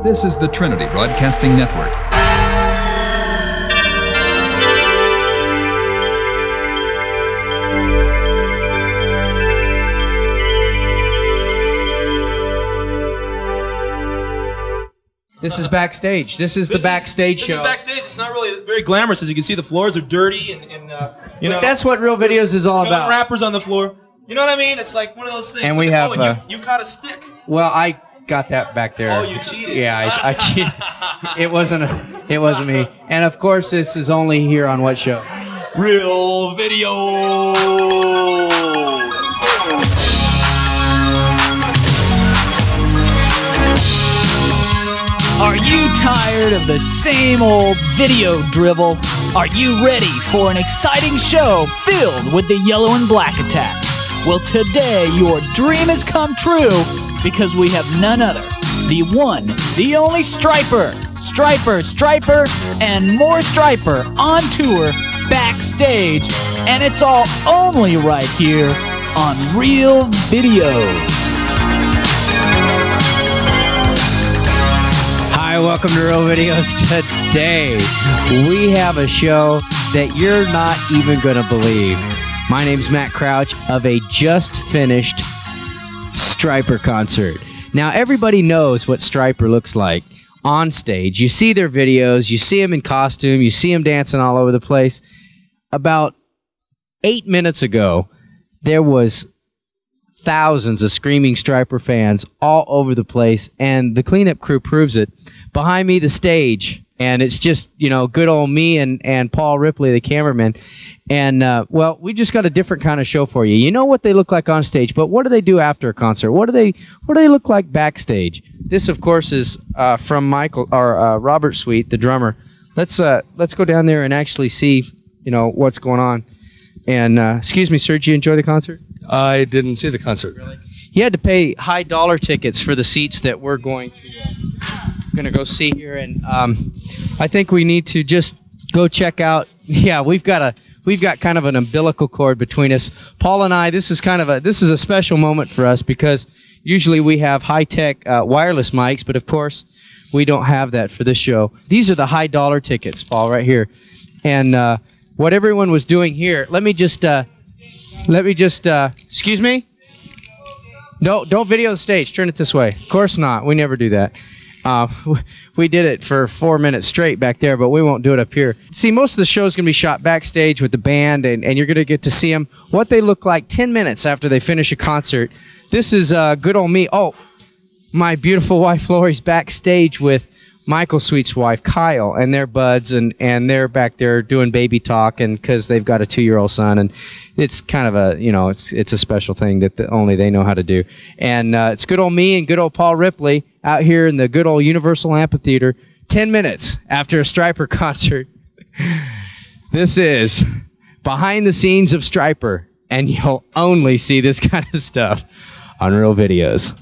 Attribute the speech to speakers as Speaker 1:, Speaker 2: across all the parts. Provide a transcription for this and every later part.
Speaker 1: This is the Trinity Broadcasting Network.
Speaker 2: This is Backstage. This is the Backstage show.
Speaker 3: This is Backstage. It's not really very glamorous. As you can see, the floors are dirty and you know.
Speaker 2: That's what Real Videos is all about.
Speaker 3: Rappers on the floor. You know what I mean? It's like one of those things.
Speaker 2: And we have.
Speaker 3: You caught a stick.
Speaker 2: Well, I got that back there.
Speaker 3: Oh, you cheated.
Speaker 2: Yeah, I cheated. It wasn't me. And of course, this is only here on what show?
Speaker 3: Real Video.
Speaker 4: Are you tired of the same old video drivel? Are you ready for an exciting show filled with the yellow and black attack? Well, today your dream has come true because we have none other, the one, the only Stryper, and more Stryper on tour Backstage, and it's all only right here on Real Videos.
Speaker 2: Hi, welcome to Real Videos. Today, we have a show that you're not even going to believe. My name's Matt Crouch of a just finished Stryper concert. Now, everybody knows what Stryper looks like on stage. You see their videos, you see them in costume, you see them dancing all over the place. About 8 minutes ago, there was thousands of screaming Stryper fans all over the place, and the cleanup crew proves it. Behind me, the stage, and it's just, you know, good old me and Paul Ripley, the cameraman. And, well, we just got a different kind of show for you. You know what they look like on stage, but what do they do after a concert? What do they look like backstage? This, of course, is from Robert Sweet, the drummer. Let's go down there and actually see, you know, what's going on. And, excuse me, sir, did you enjoy the concert?
Speaker 5: I didn't see the concert.
Speaker 2: Really? You had to pay high dollar tickets for the seats that we're going to go see here, and I think we need to just go check out. Yeah, we've got kind of an umbilical cord between us. Paul and I, this is a special moment for us because usually we have high-tech wireless mics, but of course we don't have that for this show. These are the high dollar tickets, Paul, right here. And what everyone was doing here, let me just excuse me? No, don't video the stage. Turn it this way. Of course not. We never do that. We did it for 4 minutes straight back there, but we won't do it up here. See, most of the show is going to be shot backstage with the band, and you're going to get to see them, what they look like 10 minutes after they finish a concert. This is good old me. Oh, my beautiful wife Lori's backstage with Michael Sweet's wife, Kyle, and their buds, and they're back there doing baby talk, and because they've got a 2-year-old son, and it's kind of a, you know, it's a special thing that only they know how to do. And it's good old me and good old Paul Ripley out here in the good old Universal Amphitheater, 10 minutes after a Stryper concert. This is behind the scenes of Stryper, and you'll only see this kind of stuff on Real Videos.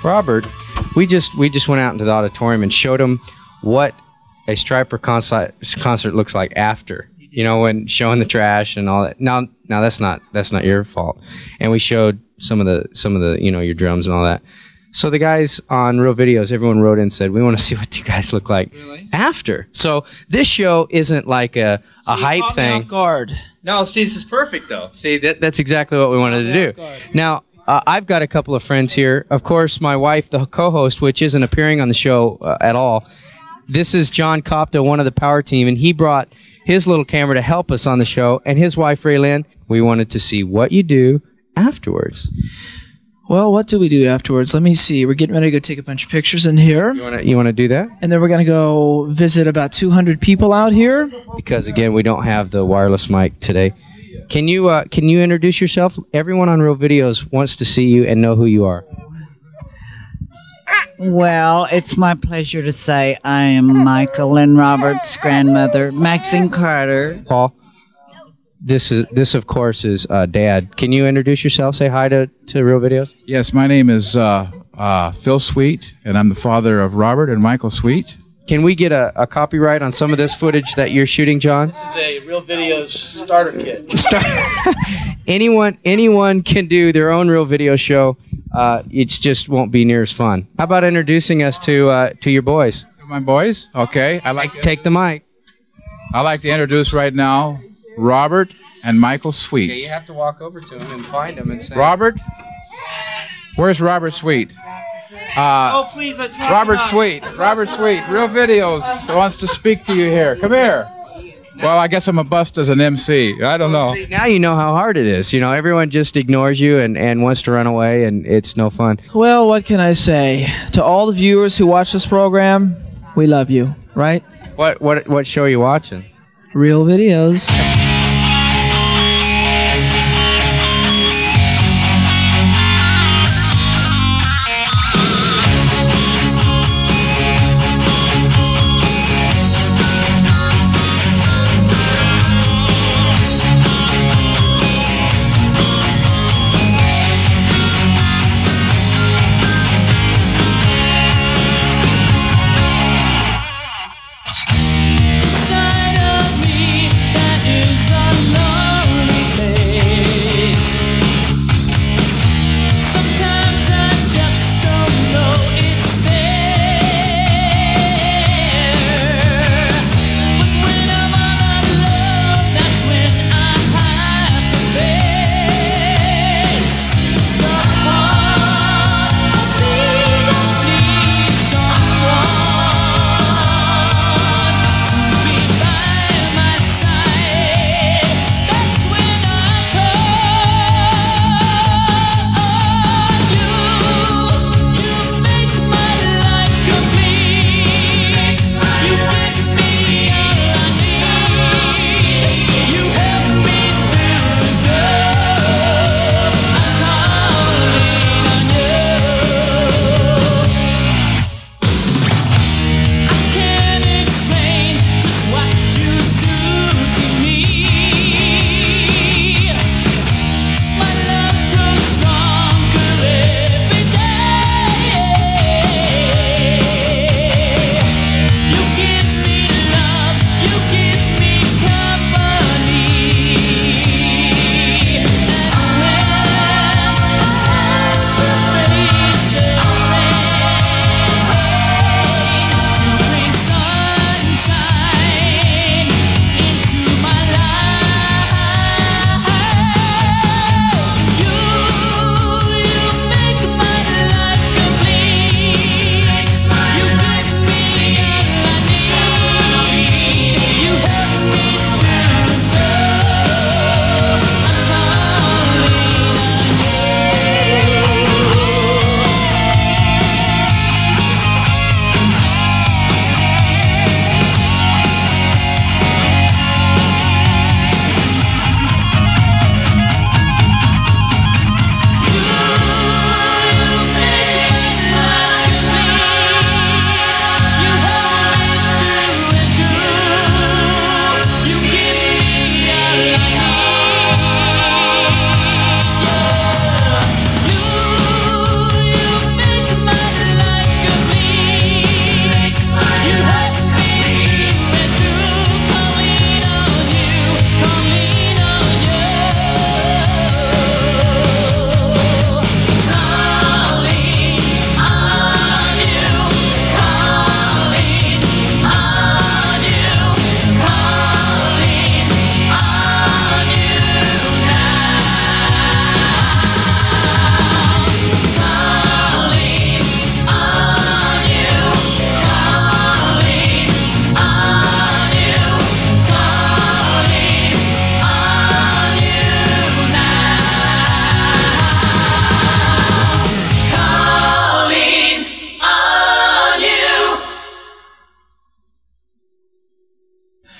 Speaker 2: Robert, we just went out into the auditorium and showed him what a Stryper concert looks like after. You know, when showing the trash and all that. Now that's not your fault. And we showed some of the your drums and all that. So the guys on Real Videos, everyone wrote in and said, we want to see what you guys look like after. So this show isn't like a hype thing.
Speaker 4: Off guard.
Speaker 2: No, see, this is perfect though. See, that's exactly what we wanted to do. Now, I've got a couple of friends here. Of course, my wife, the co-host, which isn't appearing on the show at all. This is John Copta, one of the power team, and he brought his little camera to help us on the show. And his wife, Raylyn, we wanted to see what you do afterwards.
Speaker 4: Well, what do we do afterwards? Let me see. We're getting ready to go take a bunch of pictures in here.
Speaker 2: You want to do that?
Speaker 4: And then we're going to go visit about 200 people out here.
Speaker 2: Because, again, we don't have the wireless mic today. Can you introduce yourself? Everyone on Real Videos wants to see you and know who you are.
Speaker 6: Well, it's my pleasure to say I am Michael and Robert's grandmother, Maxine Carter.
Speaker 2: Paul, this of course is Dad. Can you introduce yourself? Say hi to Real Videos.
Speaker 7: Yes, my name is Phil Sweet, and I'm the father of Robert and Michael Sweet.
Speaker 2: Can we get a copyright on some of this footage that you're shooting, John?
Speaker 3: This is a Real Videos starter kit.
Speaker 2: Anyone can do their own Real Video show. It just won't be near as fun. How about introducing us to your boys?
Speaker 7: My boys? Okay.
Speaker 2: Take the mic.
Speaker 7: I'd like to introduce right now Robert and Michael Sweet.
Speaker 2: Okay, you have to walk over to him and find him and say,
Speaker 7: Robert? Where's Robert Sweet?
Speaker 3: Please,
Speaker 7: Robert Sweet. Robert Sweet. Real Videos wants to speak to you here. Come here. Well, I guess I'm a bust as an MC. I don't know.
Speaker 2: See, now you know how hard it is. You know, everyone just ignores you and wants to run away, and it's no fun.
Speaker 4: Well, what can I say? To all the viewers who watch this program, we love you, right?
Speaker 2: What show are you watching?
Speaker 4: Real Videos.
Speaker 8: Inside of me, that is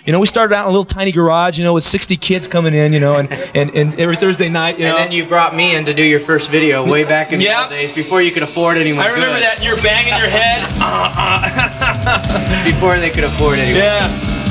Speaker 3: You know, we started out in a little tiny garage, you know, with 60 kids coming in, you know, and every Thursday night, you know.
Speaker 2: And then you brought me in to do your first video way back in the old days before you could afford anyone.
Speaker 3: I remember that, and you're banging your head.
Speaker 2: Before they could afford anyone.
Speaker 3: Yeah.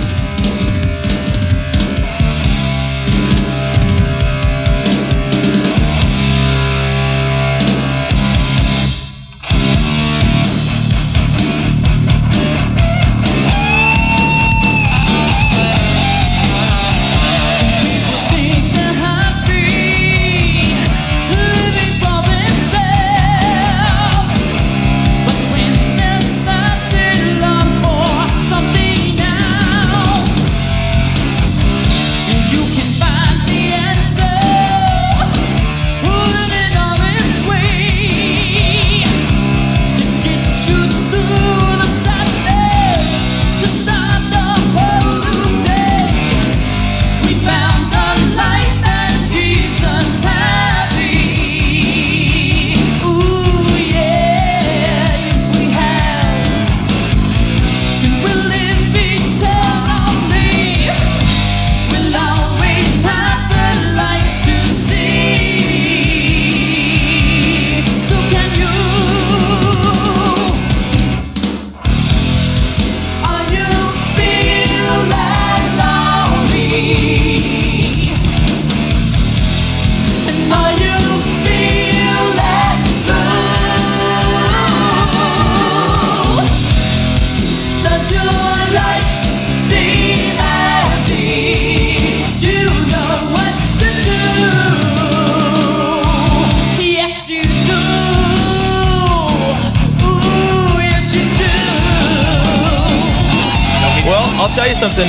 Speaker 3: I'll tell you something,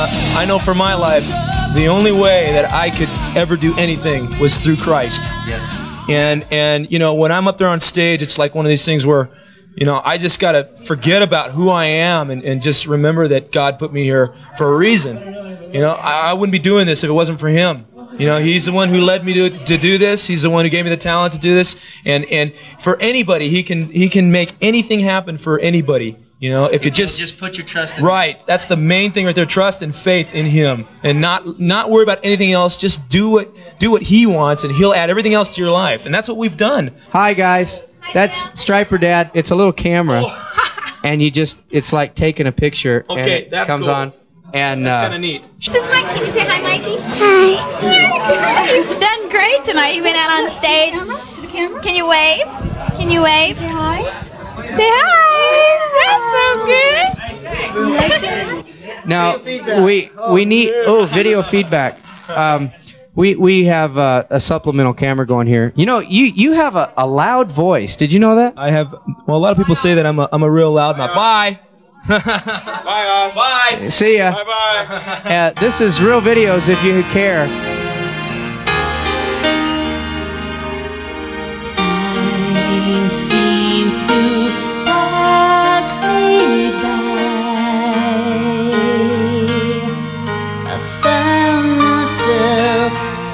Speaker 3: I know for my life, the only way that I could ever do anything was through Christ.
Speaker 2: Yes.
Speaker 3: And you know, when I'm up there on stage, it's like one of these things where, you know, I just got to forget about who I am and just remember that God put me here for a reason. You know, I wouldn't be doing this if it wasn't for Him. You know, He's the one who led me to do this. He's the one who gave me the talent to do this. And for anybody, He can make anything happen for anybody. You know, if you just
Speaker 2: put your trust in
Speaker 3: Him. That's the main thing right there, trust and faith in Him. And not worry about anything else, just do what He wants and He'll add everything else to your life. And that's what we've done.
Speaker 2: Hi guys. That's Stryper Dad. It's a little camera. And it's like taking a picture and it
Speaker 3: that's
Speaker 2: comes
Speaker 3: cool.
Speaker 2: on. And
Speaker 3: That's kind of neat.
Speaker 8: This is Mike. Can you say hi, Mikey? Hi. You've done great tonight. You've been out on stage. To the camera. Can you wave? Can you wave? Say hi. Say hi. That's so good.
Speaker 2: now we need video feedback. We have a supplemental camera going here. You know, you have a loud voice. Did you know that?
Speaker 3: I have. Well, a lot of people say that I'm a real loudmouth. Bye. Bye, guys. Bye.
Speaker 2: See ya.
Speaker 3: Bye bye.
Speaker 2: This is Real Videos if you care.
Speaker 9: Time seemed to pass me by. I found myself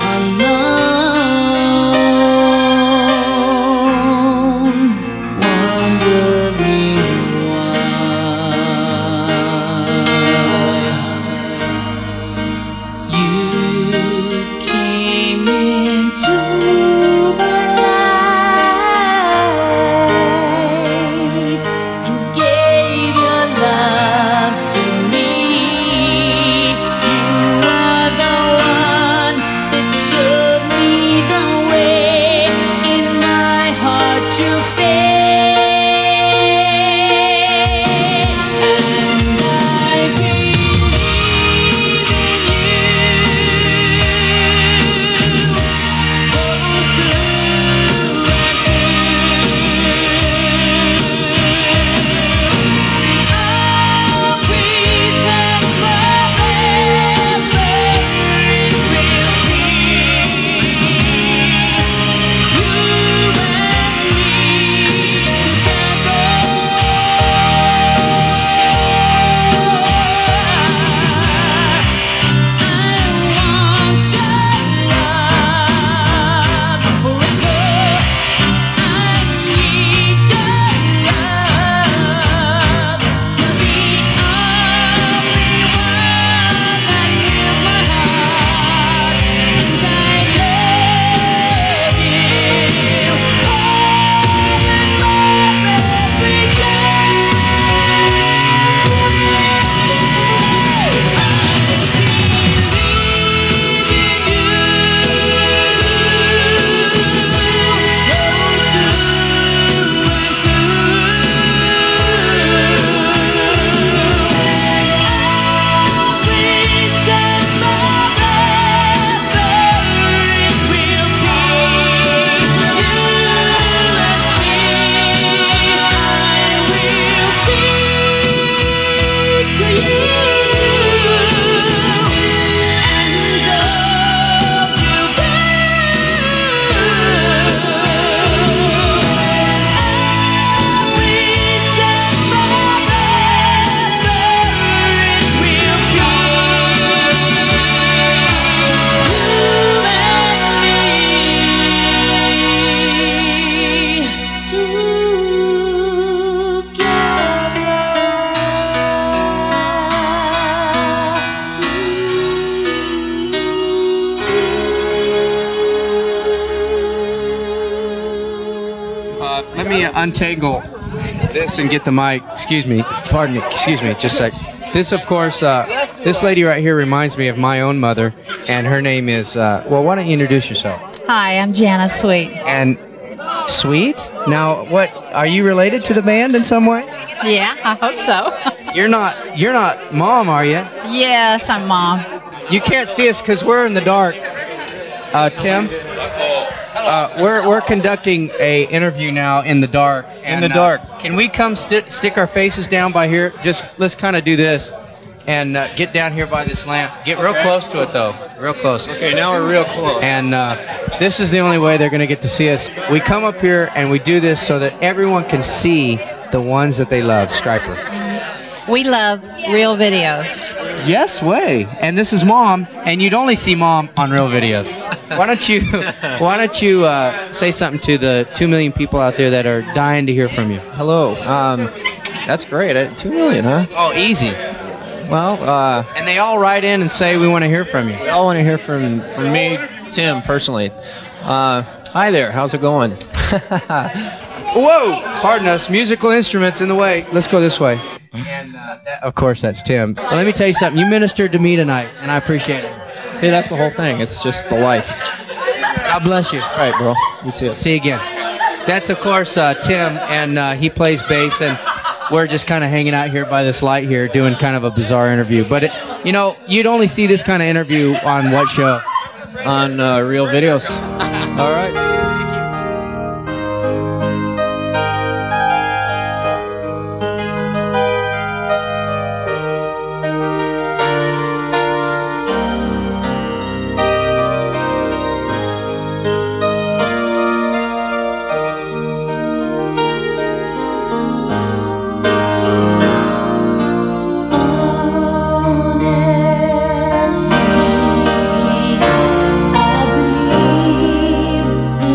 Speaker 9: alone, wondering why you came into my life.
Speaker 2: Let me untangle this and get the mic. Excuse me. Pardon me. Excuse me. Just a sec. This, of course, this lady right here reminds me of my own mother, and her name is, well, why don't you introduce yourself?
Speaker 10: Hi, I'm Jana Sweet.
Speaker 2: And Sweet? Now, what, are you related to the band in some way?
Speaker 10: Yeah, I hope so.
Speaker 2: You're not Mom, are you?
Speaker 10: Yes, I'm Mom.
Speaker 2: You can't see us because we're in the dark. Tim? We're conducting a interview now in the dark.
Speaker 3: In the dark.
Speaker 2: Can we come stick our faces down by here? Just let's kind of do this and get down here by this lamp. Get real close to it though. Real close.
Speaker 3: Okay, now we're real close.
Speaker 2: And this is the only way they're going to get to see us. We come up here and we do this so that everyone can see the ones that they love, Stryper.
Speaker 10: We love real videos.
Speaker 2: Yes way. And this is Mom, and you'd only see Mom on real videos. Why don't you say something to the 2 million people out there that are dying to hear from you?
Speaker 11: Hello. That's great. 2 million, huh?
Speaker 2: Oh, easy.
Speaker 11: Well,
Speaker 2: and they all write in and say we want to hear from you.
Speaker 11: they all want to hear from me, Tim, personally. Hi there. How's it going?
Speaker 2: Whoa! Pardon us. Musical instruments in the way. Let's go this way. And of course, that's Tim. But let me tell you something. You ministered to me tonight, and I appreciate it.
Speaker 11: See, that's the whole thing. It's just the life.
Speaker 2: God bless you.
Speaker 11: All right, bro. You too.
Speaker 2: See you again. That's, of course, Tim, and he plays bass, and we're just kind of hanging out here by this light here doing kind of a bizarre interview. But, you'd only see this kind of interview on what show?
Speaker 11: On Real Videos.
Speaker 2: All right.
Speaker 9: Honestly, I believe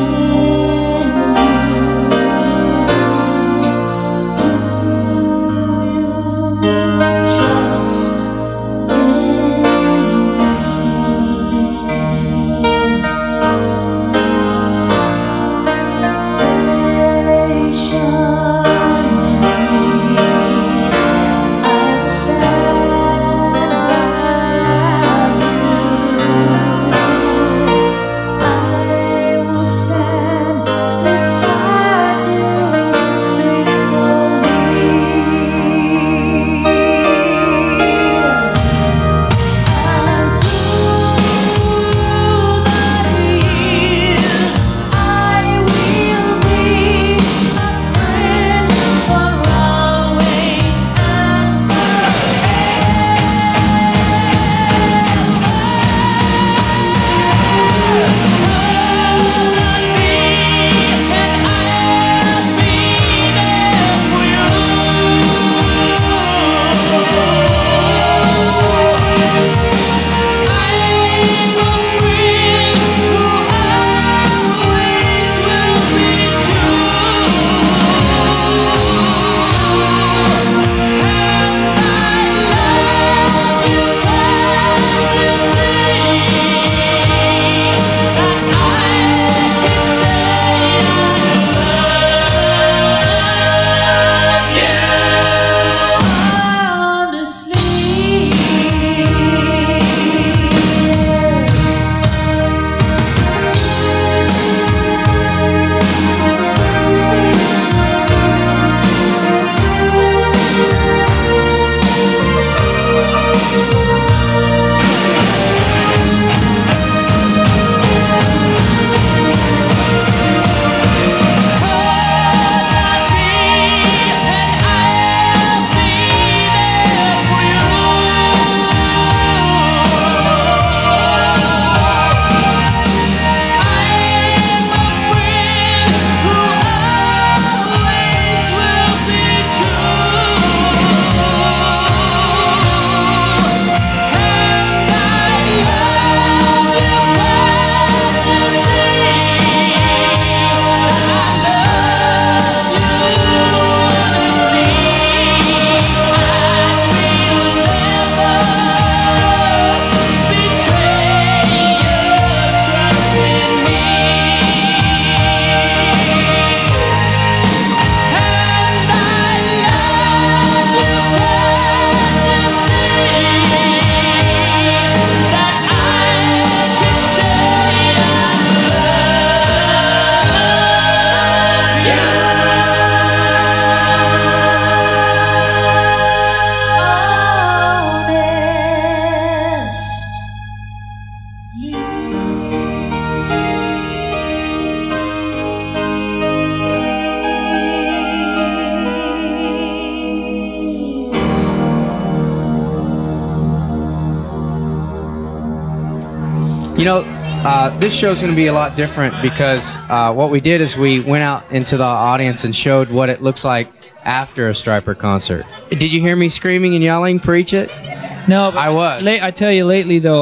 Speaker 2: You know, this show's going to be a lot different because what we did is we went out into the audience and showed what it looks like after a Stryper concert. Did you hear me screaming and yelling, preach it?
Speaker 4: No, but
Speaker 2: I was.
Speaker 4: I tell you, lately though,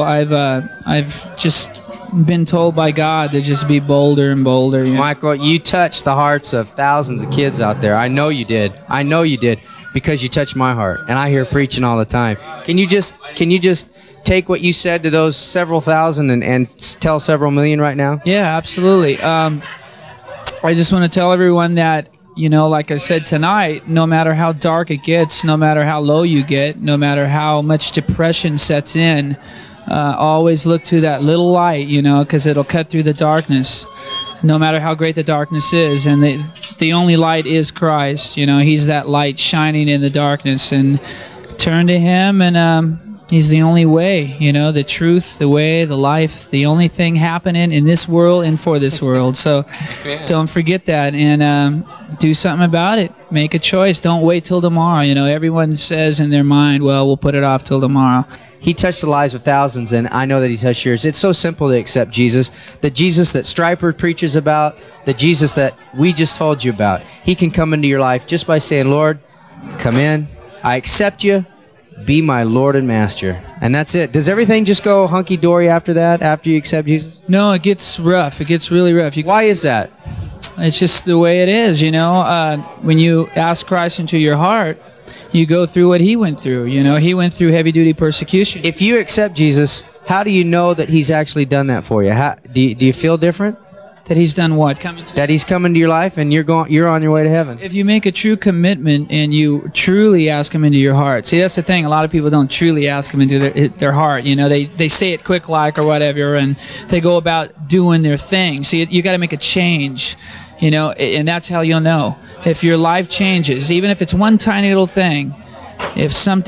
Speaker 4: I've just been told by God to just be bolder and bolder. You know?
Speaker 2: Michael, you touched the hearts of thousands of kids out there. I know you did. I know you did because you touched my heart, and I hear preaching all the time. Can you just take what you said to those several thousand and tell several million right now?
Speaker 4: Yeah, absolutely. I just want to tell everyone that, you know, like I said tonight, no matter how dark it gets, no matter how low you get, no matter how much depression sets in, always look to that little light, you know, because it'll cut through the darkness, no matter how great the darkness is. And the only light is Christ. You know, he's that light shining in the darkness. And turn to him, and he's the only way, you know, the truth, the way, the life, the only thing happening in this world and for this world. So don't forget that, and do something about it. Make a choice. Don't wait till tomorrow. You know, everyone says in their mind, well, we'll put it off till tomorrow.
Speaker 2: He touched the lives of thousands, and I know that he touched yours. It's so simple to accept Jesus. The Jesus that Stryper preaches about, the Jesus that we just told you about. He can come into your life just by saying, Lord, come in. I accept you. Be my Lord and Master. And that's it. Does everything just go hunky-dory after that, after you accept Jesus?
Speaker 4: No, it gets rough. It gets really rough.
Speaker 2: Why is that?
Speaker 4: It's just the way it is, you know. When you ask Christ into your heart, you go through what he went through. You know, he went through heavy-duty persecution.
Speaker 2: If you accept Jesus, how do you know that he's actually done that for you? Do you feel different?
Speaker 4: That he's done what?
Speaker 2: That he's come into your life and you're on your way to heaven.
Speaker 4: If you make a true commitment and you truly ask him into your heart. See, that's the thing. A lot of people don't truly ask him into their heart. You know, they say it quick like or whatever, and they go about doing their thing. See, you got to make a change, you know, and that's how you'll know. If your life changes, even if it's one tiny little thing, if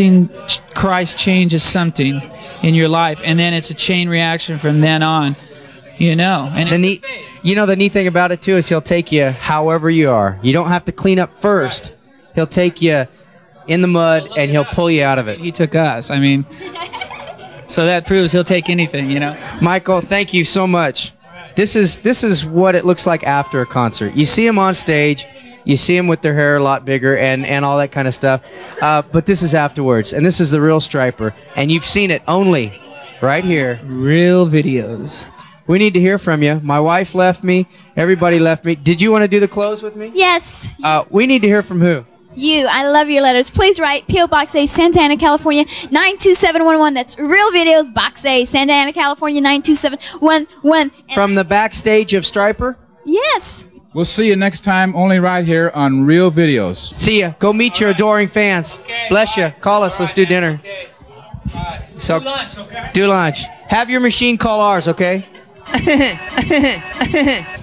Speaker 4: Christ changes something in your life, and then it's a chain reaction from then on, you know. And
Speaker 2: the neat thing about it too is he'll take you however you are. You don't have to clean up first. He'll take you in the mud and he'll pull you out of it.
Speaker 4: He took us. I mean, so that proves he'll take anything, you know.
Speaker 2: Michael, thank you so much. This is what it looks like after a concert. You see him on stage. You see them with their hair a lot bigger and all that kind of stuff. But this is afterwards, and this is the real Stryper. And you've seen it only right here.
Speaker 4: Real videos.
Speaker 2: We need to hear from you. My wife left me. Everybody left me. Did you want to do the close with me?
Speaker 8: Yes.
Speaker 2: We need to hear from who?
Speaker 8: You. I love your letters. Please write P.O. Box A, Santa Ana, California, 92711. That's Real Videos, Box A, Santa Ana, California, 92711.
Speaker 2: From the backstage of Stryper?
Speaker 8: Yes.
Speaker 7: We'll see you next time, only right here on Real Videos.
Speaker 2: See ya. Go meet your adoring fans. Bless you. Call us. Let's do dinner. So,
Speaker 4: do lunch, okay?
Speaker 2: Do lunch. Have your machine call ours, okay?